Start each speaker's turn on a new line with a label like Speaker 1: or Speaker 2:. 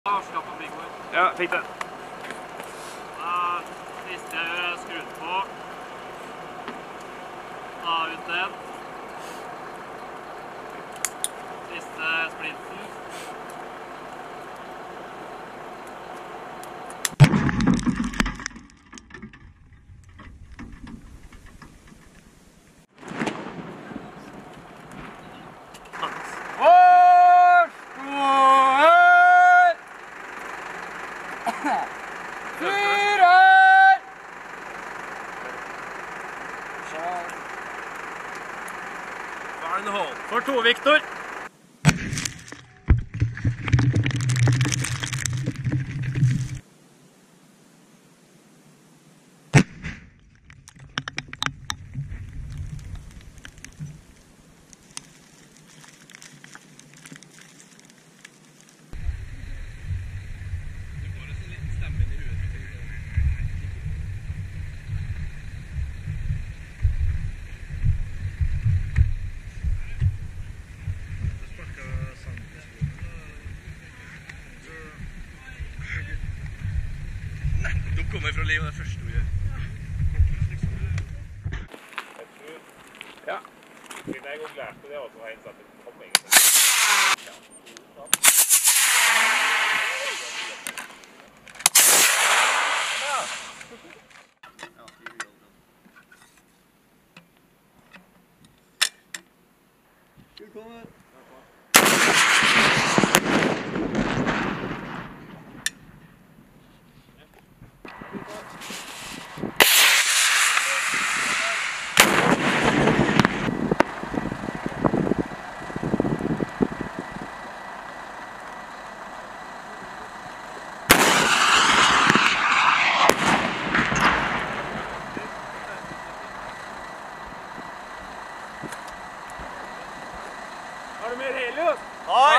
Speaker 1: Avslapp på bingo.
Speaker 2: Ja, fikk det.
Speaker 1: Siste jeg gjør er skrudd på. Ta ut den. Siste splinten.
Speaker 2: For to, Victor.
Speaker 3: De kommer fra Leo, det første vi gjør.
Speaker 2: Ja.
Speaker 1: Siden jeg også lærte det, også har jeg innsatt et hopping.
Speaker 3: Velkommen.
Speaker 2: Har du mer helios?
Speaker 3: Ja!